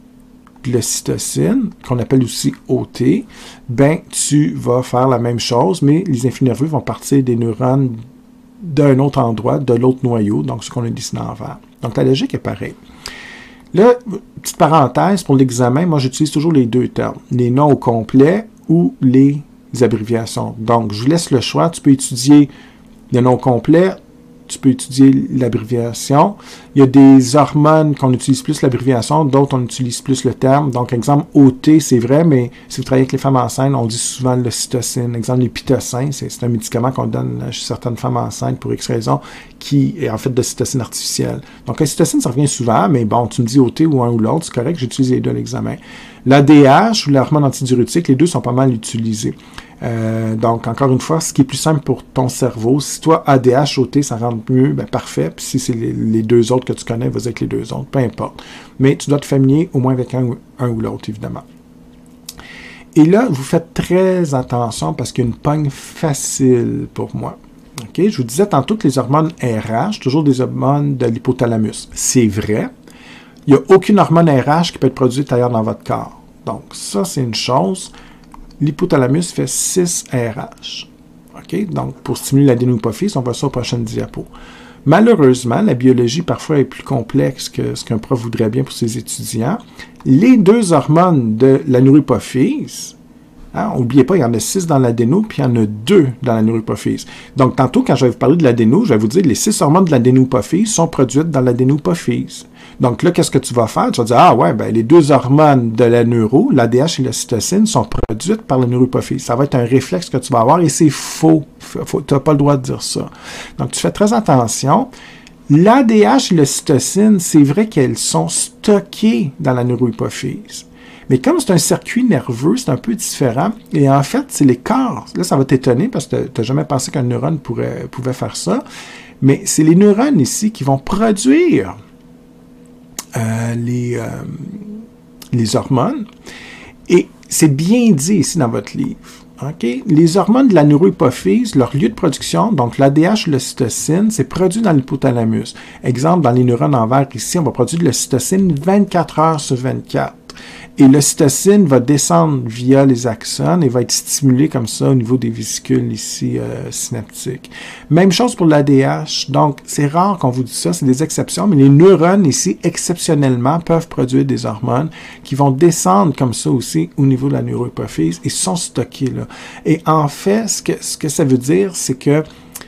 de l'ocytocine, qu'on appelle aussi OT, ben, tu vas faire la même chose, mais les influx nerveux vont partir des neurones d'un autre endroit, de l'autre noyau, donc ce qu'on a dessiné en vert. Donc, la logique est pareille. Là, petite parenthèse, pour l'examen, moi, j'utilise toujours les deux termes, les noms au complet ou les abréviations. Donc, je vous laisse le choix. Tu peux étudier le nom complet, tu peux étudier l'abréviation. Il y a des hormones qu'on utilise plus l'abréviation, d'autres on utilise plus le terme. Donc, exemple, OT, c'est vrai, mais si vous travaillez avec les femmes enceintes, on dit souvent l'ocytocine. Exemple, les pitocins, c'est un médicament qu'on donne chez certaines femmes enceintes pour X raisons, qui est en fait de cytocine artificielle. Donc, l'ocytocine, ça revient souvent, mais bon, tu me dis OT ou un ou l'autre, c'est correct, j'utilise les deux à l'examen. L'ADH ou l'hormone antidiurétique, les deux sont pas mal utilisés. Donc, encore une fois, ce qui est plus simple pour ton cerveau, si toi, ADH, OT, ça rentre mieux, ben parfait. Puis si c'est les deux autres que tu connais, vas-y avec les deux autres, peu importe. Mais tu dois te familier au moins avec un ou l'autre, évidemment. Et là, vous faites très attention parce qu'il y a une pogne facile pour moi. Okay? Je vous disais tantôt que les hormones RH, toujours des hormones de l'hypothalamus. C'est vrai. Il n'y a aucune hormone RH qui peut être produite ailleurs dans votre corps. Donc, ça, c'est une chose. L'hypothalamus fait 6 RH. Okay? Donc, pour stimuler l'adénohypophyse, on voit ça aux prochaines diapos. Malheureusement, la biologie parfois est plus complexe que ce qu'un prof voudrait bien pour ses étudiants. Les deux hormones de la neurohypophyse, hein, n'oubliez pas, il y en a 6 dans l'adéno, puis il y en a 2 dans la neurohypophyse. Donc, tantôt, quand je vais vous parler de l'adéno, je vais vous dire que les 6 hormones de l'adénohypophyse sont produites dans l'adénohypophyse. Donc là, qu'est-ce que tu vas faire? Tu vas dire, ah ouais, ben les deux hormones de la neuro, l'ADH et l'ocytocine, sont produites par la neurohypophyse. Ça va être un réflexe que tu vas avoir et c'est faux. Tu n'as pas le droit de dire ça. Donc, tu fais très attention. L'ADH et l'ocytocine, c'est vrai qu'elles sont stockées dans la neurohypophyse. Mais comme c'est un circuit nerveux, c'est un peu différent. Et en fait, c'est les corps. Là, ça va t'étonner parce que tu n'as jamais pensé qu'un neurone pouvait faire ça. Mais c'est les neurones ici qui vont produire les hormones. Et c'est bien dit ici dans votre livre. Okay? Les hormones de la neurohypophyse, leur lieu de production, donc l'ADH et l'ocytocine, c'est produit dans l'hypothalamus. Exemple, dans les neurones en vert ici, on va produire de l'ocytocine 24 heures sur 24. Et l'ocytocine va descendre via les axones et va être stimulée comme ça au niveau des vésicules ici synaptiques. Même chose pour l'ADH. Donc, c'est rare qu'on vous dise ça, c'est des exceptions, mais les neurones ici, exceptionnellement, peuvent produire des hormones qui vont descendre comme ça aussi au niveau de la neurohypophyse et sont stockées là. Et en fait, ce que ça veut dire, c'est que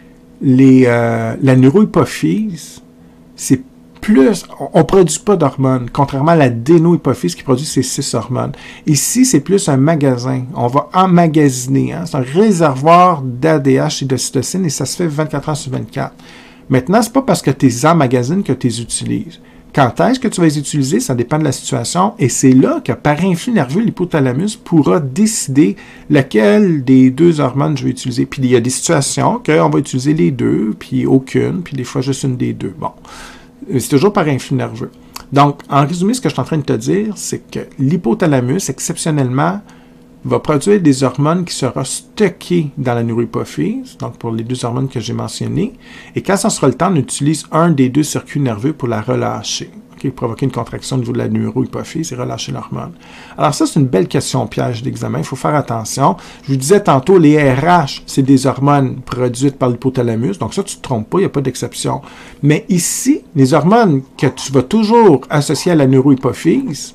la neurohypophyse, c'est plus, on ne produit pas d'hormones, contrairement à la dénohypophyse qui produit ces 6 hormones. Ici, c'est plus un magasin. On va emmagasiner. Hein? C'est un réservoir d'ADH et d'ocytocine et ça se fait 24 heures sur 24. Maintenant, ce n'est pas parce que tu les emmagasines que tu les utilises. Quand est-ce que tu vas les utiliser? Ça dépend de la situation. Et c'est là que, par influx nerveux, l'hypothalamus pourra décider lequel des deux hormones je vais utiliser. Puis, il y a des situations qu'on va utiliser les deux, puis aucune, puis des fois juste une des deux. Bon. C'est toujours par influx nerveux. Donc, en résumé, ce que je suis en train de te dire, c'est que l'hypothalamus, exceptionnellement, va produire des hormones qui seront stockées dans la neurohypophyse, donc pour les deux hormones que j'ai mentionnées, et quand ça sera le temps, on utilise un des deux circuits nerveux pour la relâcher, provoquer une contraction au niveau de la neurohypophyse et relâcher l'hormone. Alors ça, c'est une belle question piège d'examen, il faut faire attention. Je vous disais tantôt, les RH, c'est des hormones produites par l'hypothalamus, donc ça, tu ne te trompes pas, il n'y a pas d'exception. Mais ici, les hormones que tu vas toujours associer à la neurohypophyse,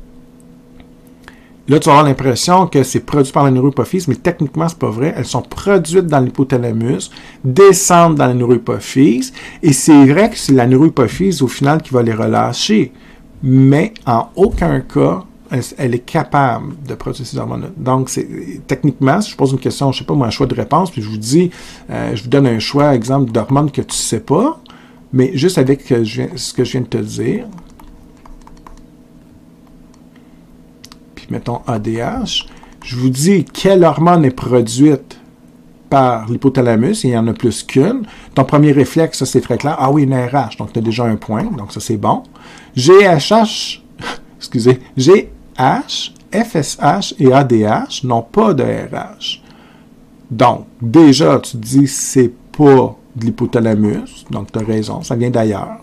là, tu vas avoir l'impression que c'est produit par la neurohypophyse, mais techniquement, c'est pas vrai. Elles sont produites dans l'hypothalamus, descendent dans la neurohypophyse, et c'est vrai que c'est la neurohypophyse, au final, qui va les relâcher. Mais en aucun cas, elle est capable de produire ces hormones-là. Donc, techniquement, si je pose une question, je sais pas, moi, un choix de réponse, puis je vous dis, je vous donne un choix, exemple, d'hormones que tu sais pas, mais juste avec ce que je viens de te dire, mettons ADH, je vous dis quelle hormone est produite par l'hypothalamus, et il y en a plus qu'une. Ton premier réflexe, ça c'est très clair. Ah oui, une RH, donc tu as déjà un point, donc ça c'est bon. GH, excusez, GH, FSH et ADH n'ont pas de RH. Donc, déjà, tu te dis c'est pas de l'hypothalamus, donc tu as raison, ça vient d'ailleurs.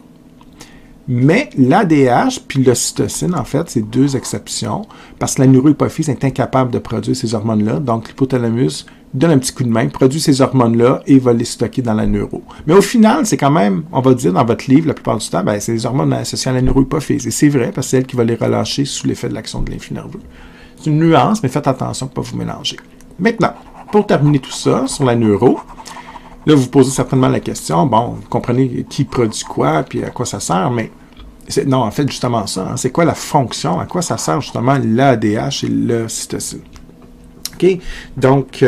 Mais l'ADH puis l'ocytocine, en fait, c'est deux exceptions, parce que la neurohypophyse est incapable de produire ces hormones-là, donc l'hypothalamus donne un petit coup de main, produit ces hormones-là et va les stocker dans la neuro. Mais au final, c'est quand même, on va dire dans votre livre, la plupart du temps, c'est les hormones associées à la neurohypophyse. Et c'est vrai, parce que c'est elle qui va les relâcher sous l'effet de l'action de lymphe nerveux. C'est une nuance, mais faites attention pour ne pas vous mélanger. Maintenant, pour terminer tout ça sur la neuro, là, vous posez certainement la question, bon, vous comprenez qui produit quoi, puis à quoi ça sert, mais non, en fait, justement ça, hein, c'est quoi la fonction, à quoi ça sert justement l'ADH et l'ocytocine. OK? Donc,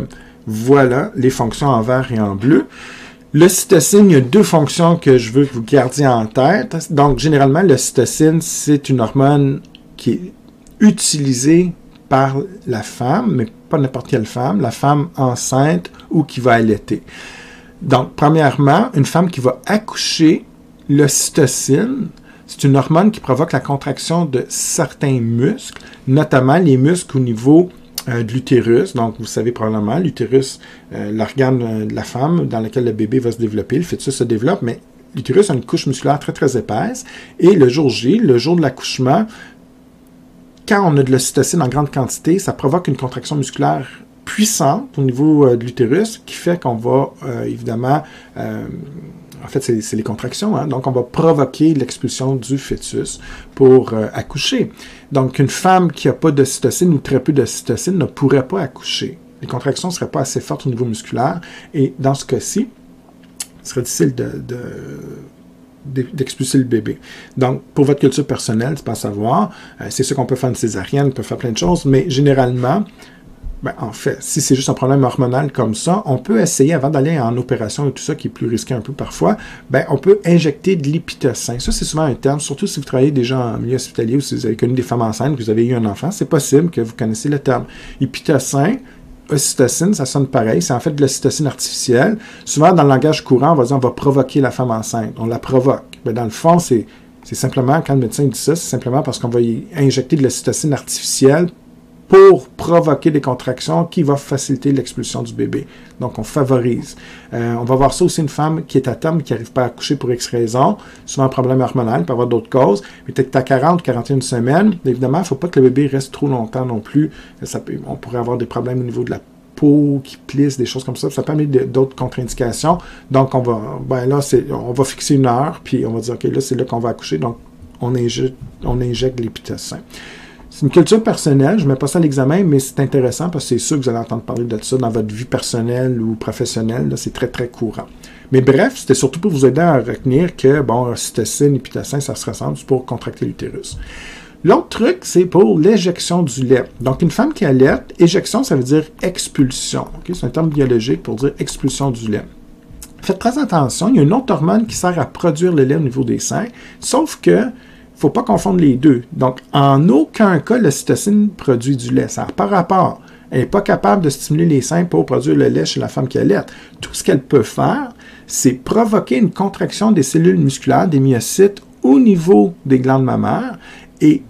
voilà les fonctions en vert et en bleu. L'ocytocine, il y a deux fonctions que je veux que vous gardiez en tête. Donc, généralement, l'ocytocine, c'est une hormone qui est utilisée par la femme, mais pas n'importe quelle femme, la femme enceinte ou qui va allaiter. Donc, premièrement, une femme qui va accoucher, l'ocytocine, c'est une hormone qui provoque la contraction de certains muscles, notamment les muscles au niveau de l'utérus. Donc, vous savez probablement, l'utérus, l'organe de la femme dans lequel le bébé va se développer, le fœtus se développe, mais l'utérus a une couche musculaire très, très épaisse. Et le jour J, le jour de l'accouchement, quand on a de l'ocytocine en grande quantité, ça provoque une contraction musculaire puissante au niveau de l'utérus qui fait qu'on va, évidemment, en fait, c'est les contractions, hein? Donc on va provoquer l'expulsion du fœtus pour accoucher. Donc, une femme qui n'a pas d'ocytocine ou très peu d'ocytocine ne pourrait pas accoucher. Les contractions ne seraient pas assez fortes au niveau musculaire, et dans ce cas-ci, ce serait difficile d'expulser le bébé. Donc, pour votre culture personnelle, c'est pas à savoir, c'est sûr qu'on peut faire une césarienne, on peut faire plein de choses, mais généralement, en fait, si c'est juste un problème hormonal comme ça, on peut essayer, avant d'aller en opération et tout ça, qui est plus risqué un peu parfois, on peut injecter de l'épitocin. Ça, c'est souvent un terme, surtout si vous travaillez déjà en milieu hospitalier ou si vous avez connu des femmes enceintes, que vous avez eu un enfant, c'est possible que vous connaissiez le terme. Épitocin, ocytocine, ça sonne pareil, c'est en fait de l'ocytocine artificielle. Souvent, dans le langage courant, on va dire on va provoquer la femme enceinte, on la provoque. Mais dans le fond, c'est simplement, quand le médecin dit ça, c'est simplement parce qu'on va y injecter de l'ocytocine artificielle pour provoquer des contractions qui vont faciliter l'expulsion du bébé. Donc, on favorise. On va voir ça aussi, une femme qui est à terme, qui n'arrive pas à accoucher pour X raisons, souvent un problème hormonal, il peut y avoir d'autres causes, mais peut-être à 40 ou 41 semaines, évidemment, il ne faut pas que le bébé reste trop longtemps non plus. On pourrait avoir des problèmes au niveau de la peau qui plisse, des choses comme ça. Ça peut amener d'autres contre-indications. Donc, on va fixer une heure, puis on va dire, OK, là, c'est là qu'on va accoucher. Donc, on injecte l'épitocin. C'est une culture personnelle, je ne mets pas ça à l'examen, mais c'est intéressant parce que c'est sûr que vous allez entendre parler de ça dans votre vie personnelle ou professionnelle. C'est très, très courant. Mais bref, c'était surtout pour vous aider à retenir que, ocytocine et épitocin, ça se ressemble, c'est pour contracter l'utérus. L'autre truc, c'est pour l'éjection du lait. Donc, une femme qui allaite, éjection, ça veut dire expulsion. Okay? C'est un terme biologique pour dire expulsion du lait. Faites très attention, il y a une autre hormone qui sert à produire le lait au niveau des seins, sauf que il ne faut pas confondre les deux. Donc, en aucun cas, l'ocytocine produit du lait. Ça n'a pas rapport. Elle n'est pas capable de stimuler les seins pour produire le lait chez la femme qui allaite. Tout ce qu'elle peut faire, c'est provoquer une contraction des cellules musculaires, des myocytes, au niveau des glandes mammaires. Et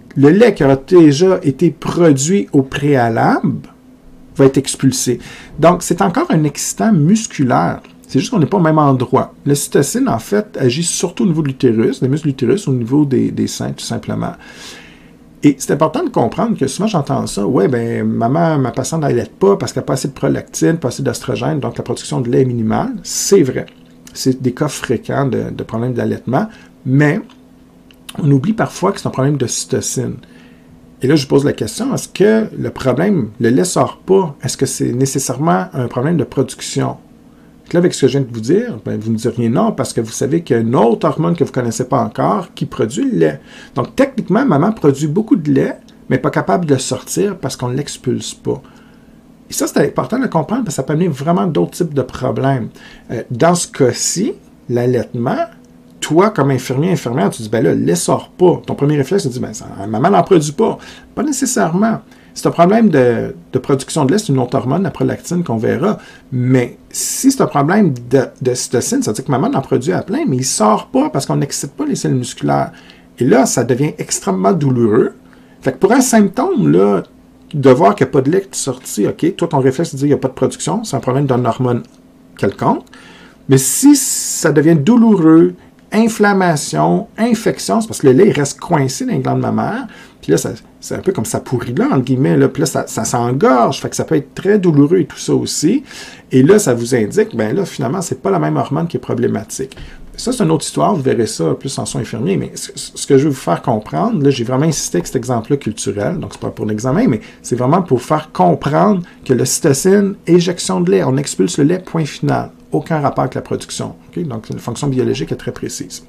le lait qui aura déjà été produit au préalable va être expulsé. Donc, c'est encore un excitant musculaire. C'est juste qu'on n'est pas au même endroit. L'ocytocine, en fait, agit surtout au niveau de l'utérus, des muscles de l'utérus, au niveau des seins, tout simplement. Et c'est important de comprendre que souvent j'entends ça, ouais, ben, ma patiente n'allaite pas parce qu'elle n'a pas assez de prolactine, pas assez d'oestrogène, donc la production de lait est minimale. C'est vrai. C'est des cas fréquents de problèmes d'allaitement, mais on oublie parfois que c'est un problème de cytocine. Et là, je pose la question, est-ce que le problème, le lait ne sort pas, est-ce que c'est nécessairement un problème de production? Là, avec ce que je viens de vous dire, ben, vous ne diriez non, parce que vous savez qu'il y a une autre hormone que vous ne connaissez pas encore qui produit le lait. Donc, techniquement, maman produit beaucoup de lait, mais pas capable de le sortir parce qu'on ne l'expulse pas. Et ça, c'est important de comprendre, parce que ça peut amener vraiment d'autres types de problèmes. Dans ce cas-ci, l'allaitement, toi, comme infirmier, infirmière, tu dis, ben là, le lait ne sort pas. Ton premier réflexe, tu dis, ben, maman n'en produit pas. Pas nécessairement. C'est un problème de production de lait, c'est une autre hormone, la prolactine, qu'on verra. Mais si c'est un problème de cytocine, ça veut dire que maman en produit à plein, mais il ne sort pas parce qu'on n'excite pas les cellules musculaires. Et là, ça devient extrêmement douloureux. Fait que pour un symptôme, là, de voir qu'il n'y a pas de lait qui est sorti, OK, toi, ton réflexe, c'est de dire qu'il n'y a pas de production, c'est un problème d'une hormone quelconque. Mais si ça devient douloureux, inflammation, infection, c'est parce que le lait il reste coincé dans les glandes mammaires, puis là, c'est un peu comme ça pourrit là, entre guillemets, là, puis là, ça s'engorge, fait que ça peut être très douloureux et tout ça aussi. Et là, ça vous indique, ben là, finalement, c'est pas la même hormone qui est problématique. Ça, c'est une autre histoire, vous verrez ça plus en soins infirmiers, mais ce que je veux vous faire comprendre, là, j'ai vraiment insisté avec cet exemple-là culturel, donc c'est pas pour l'examen, mais c'est vraiment pour faire comprendre que le cytocine, éjection de lait, on expulse le lait, point final. Aucun rapport avec la production. Okay? Donc, une fonction biologique est très précise.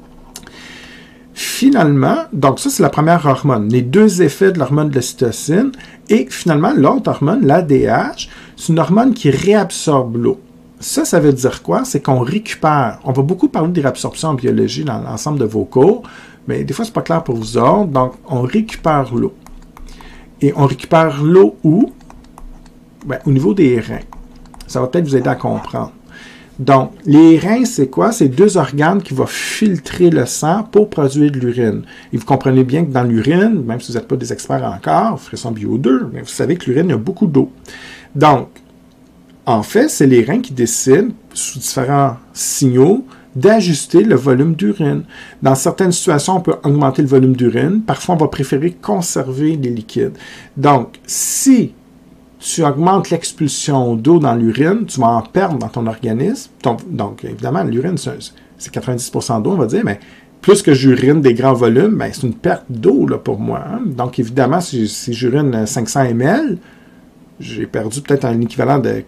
Finalement, donc ça, c'est la première hormone, les deux effets de l'hormone de l'ocytocine, et finalement, l'autre hormone, l'ADH, c'est une hormone qui réabsorbe l'eau. Ça veut dire quoi? C'est qu'on récupère. On va beaucoup parler de réabsorption en biologie dans l'ensemble de vos cours, mais des fois, c'est pas clair pour vous autres. Donc, on récupère l'eau. Et on récupère l'eau où? Ben, au niveau des reins. Ça va peut-être vous aider à comprendre. Donc, les reins, c'est quoi? C'est deux organes qui vont filtrer le sang pour produire de l'urine. Et vous comprenez bien que dans l'urine, même si vous n'êtes pas des experts encore, frisson bio 2, mais vous savez que l'urine, il y a beaucoup d'eau. Donc, en fait, c'est les reins qui décident, sous différents signaux, d'ajuster le volume d'urine. Dans certaines situations, on peut augmenter le volume d'urine. Parfois, on va préférer conserver les liquides. Donc, si tu augmentes l'expulsion d'eau dans l'urine, tu vas en perdre dans ton organisme. Donc, évidemment, l'urine, c'est 90% d'eau, on va dire, mais plus que j'urine des grands volumes, ben, c'est une perte d'eau là, pour moi. Hein. Donc, évidemment, si j'urine 500 ml, j'ai perdu peut-être un équivalent de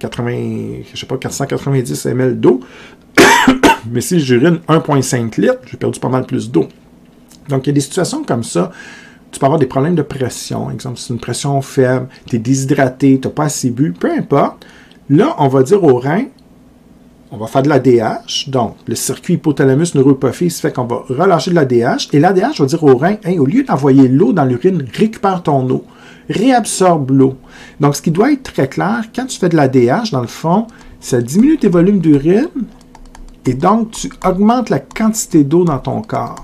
490 ml d'eau. Mais si j'urine 1,5 litres, j'ai perdu pas mal plus d'eau. Donc, il y a des situations comme ça. Tu peux avoir des problèmes de pression. Exemple, si c'est une pression faible, tu es déshydraté, tu n'as pas assez bu, peu importe. Là, on va dire aux reins, on va faire de l'ADH. Donc, le circuit hypothalamus-neurohypophyse fait qu'on va relâcher de l'ADH. Et l'ADH va dire aux reins, hey, au lieu d'envoyer l'eau dans l'urine, récupère ton eau. Réabsorbe l'eau. Donc, ce qui doit être très clair, quand tu fais de l'ADH, dans le fond, ça diminue tes volumes d'urine et donc tu augmentes la quantité d'eau dans ton corps.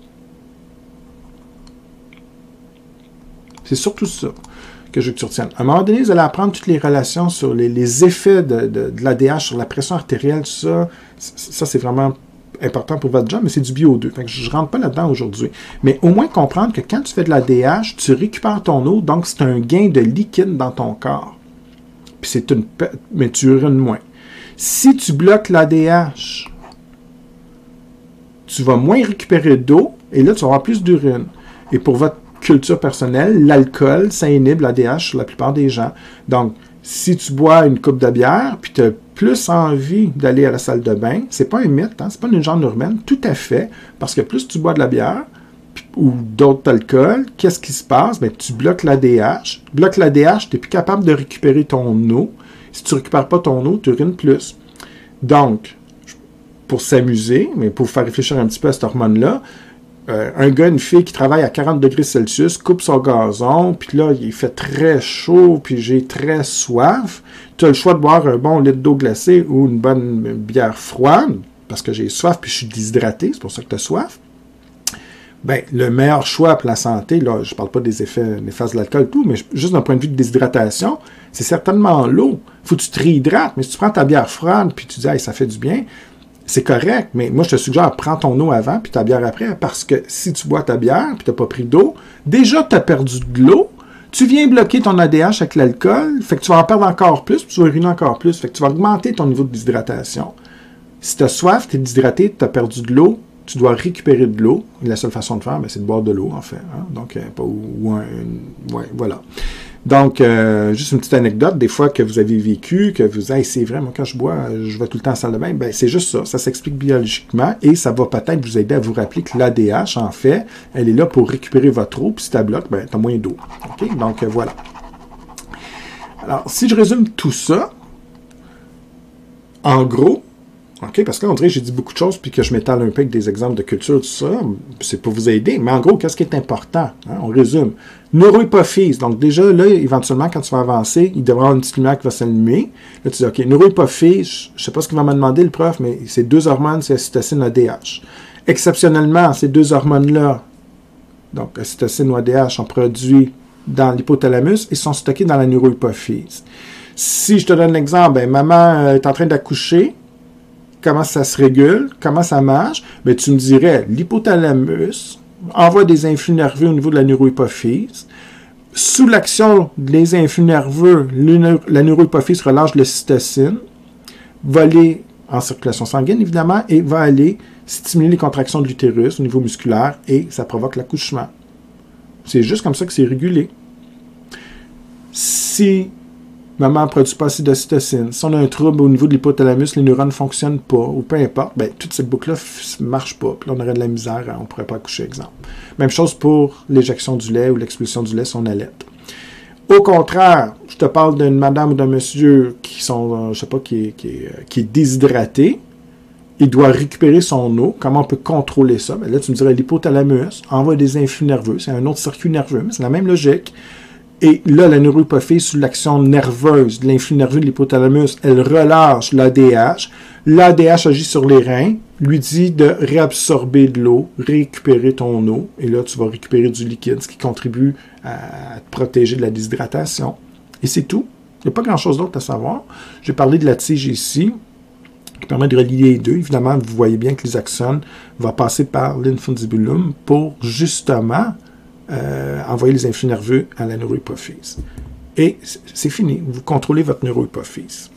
C'est surtout ça que je veux que tu retiennes. À un moment donné, vous allez apprendre toutes les relations sur les effets de l'ADH sur la pression artérielle, tout ça. Ça, c'est vraiment important pour votre job, mais c'est du bio 2. Fait que je ne rentre pas là-dedans aujourd'hui. Mais au moins comprendre que quand tu fais de l'ADH, tu récupères ton eau, donc c'est un gain de liquide dans ton corps. Puis c'est mais tu urines moins. Si tu bloques l'ADH, tu vas moins récupérer d'eau, et là, tu vas avoir plus d'urine. Et pour votre culture personnelle, l'alcool, ça inhibe l'ADH sur la plupart des gens. Donc, si tu bois une coupe de bière, puis tu as plus envie d'aller à la salle de bain, c'est pas un mythe, hein? C'est pas une légende urbaine, tout à fait, parce que plus tu bois de la bière ou d'autres alcools, qu'est-ce qui se passe? Bien, tu bloques l'ADH. Bloques l'ADH, tu n'es plus capable de récupérer ton eau. Si tu ne récupères pas ton eau, tu urines plus. Donc, pour s'amuser, mais pour vous faire réfléchir un petit peu à cette hormone-là, un gars, une fille qui travaille à 40 degrés Celsius, coupe son gazon, puis là, il fait très chaud, puis j'ai très soif. Tu as le choix de boire un bon litre d'eau glacée ou une bonne bière froide, parce que j'ai soif, puis je suis déshydraté, c'est pour ça que tu as soif. ben, le meilleur choix pour la santé, là, je ne parle pas des effets néfastes de l'alcool et tout, mais juste d'un point de vue de déshydratation, c'est certainement l'eau. Il faut que tu te réhydrates, mais si tu prends ta bière froide puis tu dis hey, ça fait du bien, c'est correct, mais moi je te suggère prends ton eau avant puis ta bière après, parce que si tu bois ta bière puis tu n'as pas pris d'eau, déjà tu as perdu de l'eau, tu viens bloquer ton ADH avec l'alcool, fait que tu vas en perdre encore plus, puis tu vas uriner encore plus, fait que tu vas augmenter ton niveau de déshydratation. Si tu as soif, tu es déshydraté, tu as perdu de l'eau, tu dois récupérer de l'eau. La seule façon de faire, ben, c'est de boire de l'eau, en fait. Hein? Donc, ouais, voilà. Donc, juste une petite anecdote, des fois que vous avez vécu, que vous dites, hey, c'est vrai, moi, quand je bois, je vais tout le temps à la salle de bain, ben, c'est juste ça. Ça s'explique biologiquement et ça va peut-être vous aider à vous rappeler que l'ADH, en fait, elle est là pour récupérer votre eau, puis si tu bloques, ben, tu as moins d'eau. OK? Donc, voilà. Alors, si je résume tout ça, en gros, OK, parce que là, on dirait que j'ai dit beaucoup de choses puis que je m'étale un peu avec des exemples de culture, tout ça. C'est pour vous aider. Mais en gros, qu'est-ce qui est important? Hein? On résume. Neurohypophyse. Donc, déjà, là, éventuellement, quand tu vas avancer, il devra y avoir une petite lumière qui va s'allumer. Là, tu dis, OK, neurohypophyse, je ne sais pas ce qu'il va me demander, le prof, mais c'est 2 hormones, c'est ocytocine et ADH. Exceptionnellement, ces 2 hormones-là, donc ocytocine ou ADH, sont produits dans l'hypothalamus et sont stockés dans la neurohypophyse. Si je te donne l'exemple, ben, maman est en train d'accoucher, comment ça se régule, comment ça marche, bien, tu me dirais, l'hypothalamus envoie des influx nerveux au niveau de la neurohypophyse. Sous l'action des influx nerveux, la neurohypophyse relâche l'ocytocine, va aller en circulation sanguine, évidemment, et va aller stimuler les contractions de l'utérus au niveau musculaire, et ça provoque l'accouchement. C'est juste comme ça que c'est régulé. Si maman ne produit pas assez d'ocytocine, si on a un trouble au niveau de l'hypothalamus, les neurones ne fonctionnent pas, ou peu importe, ben, toute cette boucle-là ne marche pas. Puis là, on aurait de la misère, on ne pourrait pas accoucher, exemple. Même chose pour l'éjection du lait ou l'expulsion du lait si on allait. Au contraire, je te parle d'une madame ou d'un monsieur qui sont, je sais pas, qui est déshydraté, il doit récupérer son eau. Comment on peut contrôler ça? Ben là, tu me dirais, l'hypothalamus envoie des influx nerveux, c'est un autre circuit nerveux, mais c'est la même logique. Et là, la neurohypophyse, sous l'action nerveuse de l'influx nerveux de l'hypothalamus, elle relâche l'ADH. L'ADH agit sur les reins, lui dit de réabsorber de l'eau, récupérer ton eau. Et là, tu vas récupérer du liquide, ce qui contribue à te protéger de la déshydratation. Et c'est tout. Il n'y a pas grand-chose d'autre à savoir. J'ai parlé de la tige ici, qui permet de relier les deux. Évidemment, vous voyez bien que les axones vont passer par l'infundibulum pour justement envoyer les influx nerveux à la neurohypophyse. Et c'est fini. Vous contrôlez votre neurohypophyse.